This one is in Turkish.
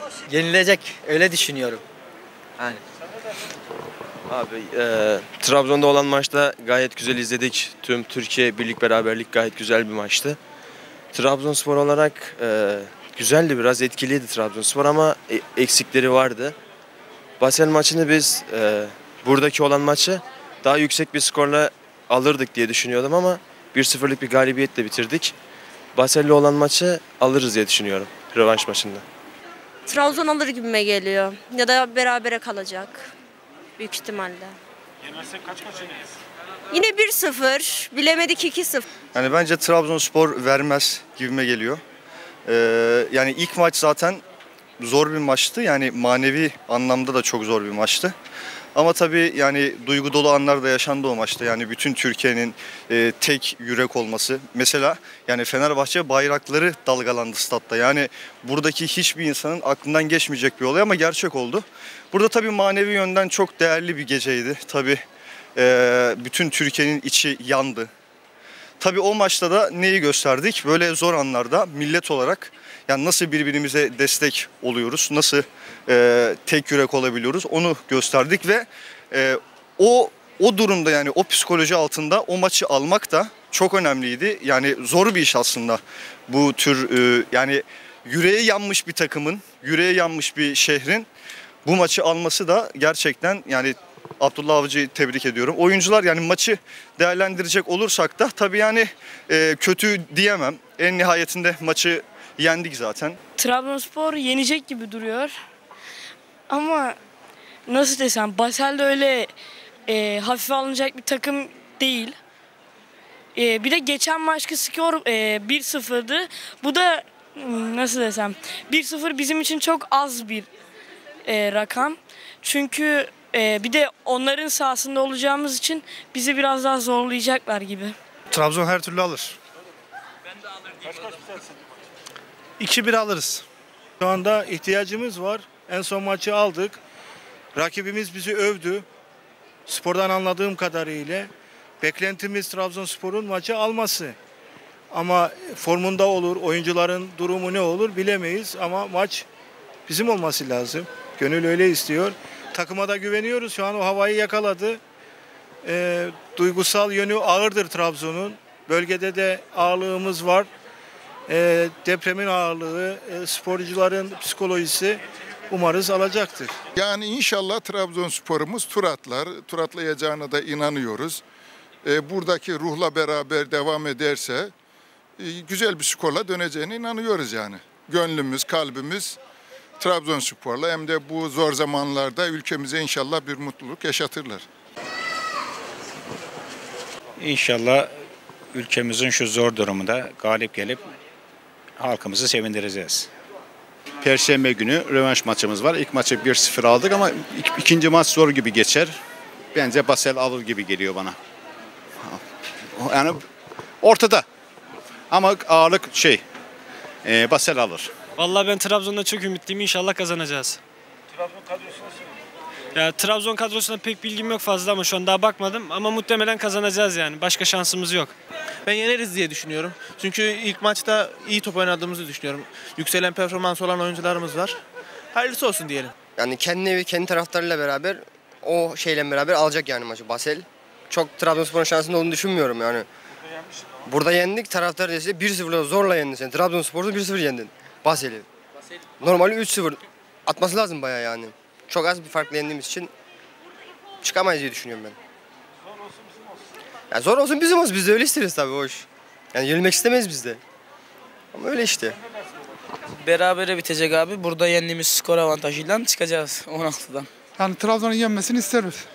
Yenilecek öyle düşünüyorum. Yani. Abi Trabzon'da olan maçta gayet güzel izledik. Tüm Türkiye birlik beraberlik gayet güzel bir maçtı. Trabzonspor olarak güzeldi, biraz etkiliydi Trabzonspor ama eksikleri vardı. Basel maçını biz buradaki olan maçı daha yüksek bir skorla alırdık diye düşünüyordum ama 1-0'lık bir galibiyetle bitirdik. Basel'le olan maçı alırız diye düşünüyorum rövanş maçında. Trabzon alır gibime geliyor. Ya da berabere kalacak. Büyük ihtimalle. Yenersek kaç yeneyiz? Yine 1-0. Bilemedik 2-0. Yani bence Trabzonspor vermez gibime geliyor. Yani ilk maç zaten zor bir maçtı. Yani manevi anlamda da çok zor bir maçtı. Ama tabii yani duygu dolu anlar da yaşandı o maçta. Yani bütün Türkiye'nin tek yürek olması. Mesela yani Fenerbahçe bayrakları dalgalandı statta. Yani buradaki hiçbir insanın aklından geçmeyecek bir olay ama gerçek oldu. Burada tabii manevi yönden çok değerli bir geceydi. Tabii bütün Türkiye'nin içi yandı. Tabii o maçta da neyi gösterdik? Böyle zor anlarda millet olarak yani nasıl birbirimize destek oluyoruz, nasıl tek yürek olabiliyoruz onu gösterdik ve o durumda yani o psikoloji altında o maçı almak da çok önemliydi. Yani zor bir iş aslında bu tür yani yüreği yanmış bir takımın, yüreği yanmış bir şehrin bu maçı alması da gerçekten yani Abdullah Avcı'yı tebrik ediyorum. Oyuncular yani maçı değerlendirecek olursak da tabii yani kötü diyemem. En nihayetinde maçı yendik zaten. Trabzonspor yenecek gibi duruyor. Ama nasıl desem Basel de öyle hafife alınacak bir takım değil. Bir de geçen maçki skor 1-0'dı. Bu da nasıl desem 1-0 bizim için çok az bir rakam. Çünkü bir de onların sahasında olacağımız için bizi biraz daha zorlayacaklar gibi. Trabzon her türlü alır. Ben de alır diye. Kaç bitersin? 2-1 alırız. Şu anda ihtiyacımız var. En son maçı aldık. Rakibimiz bizi övdü. Spordan anladığım kadarıyla beklentimiz Trabzonspor'un maçı alması. Ama formunda olur, oyuncuların durumu ne olur bilemeyiz ama maç bizim olması lazım. Gönül öyle istiyor. Takıma da güveniyoruz. Şu an o havayı yakaladı. Duygusal yönü ağırdır Trabzon'un. Bölgede de ağırlığımız var. Depremin ağırlığı, sporcuların psikolojisi umarız alacaktır. Yani inşallah Trabzonspor'umuz tur atlar. Tur atlayacağına da inanıyoruz. Buradaki ruhla beraber devam ederse güzel bir skorla döneceğine inanıyoruz yani. Gönlümüz, kalbimiz Trabzonspor'la hem de bu zor zamanlarda ülkemize inşallah bir mutluluk yaşatırlar. İnşallah ülkemizin şu zor durumunda galip gelip halkımızı sevindireceğiz. Perşembe günü rövanş maçımız var. İlk maçı 1-0 aldık ama ikinci maç zor gibi geçer. Bence Basel alır gibi geliyor bana. Yani ortada. Ama ağırlık Basel alır. Vallahi ben Trabzon'da çok ümitliyim. İnşallah kazanacağız. Trabzon kadrosu nasıl? Ya Trabzon kadrosunda pek bilgim yok fazla ama şu an daha bakmadım. Ama muhtemelen kazanacağız yani. Başka şansımız yok. Ben yeneriz diye düşünüyorum. Çünkü ilk maçta iyi top oynadığımızı düşünüyorum. Yükselen performans olan oyuncularımız var. Hayırlısı olsun diyelim. Yani kendi evi, kendi taraftarıyla beraber o şeyle beraber alacak yani maçı Basel. Çok Trabzonspor'un şansında olduğunu düşünmüyorum yani. Burada yendik, taraftar dese 1-0'la zorla yendin sen. Trabzonspor'u 1-0 yendin Basel'i. Normali 3-0 atması lazım bayağı yani. Çok az bir farkla yendiğimiz için çıkamayız diye düşünüyorum ben. Ya zor olsun bizim olsun. Biz de öyle isteriz tabii hoş. Yani yenilmek istemeyiz biz de. Ama öyle işte. Berabere bitecek abi. Burada yendiğimiz skor avantajıyla çıkacağız 16'dan. Yani Trabzon'un yenmesini isteriz.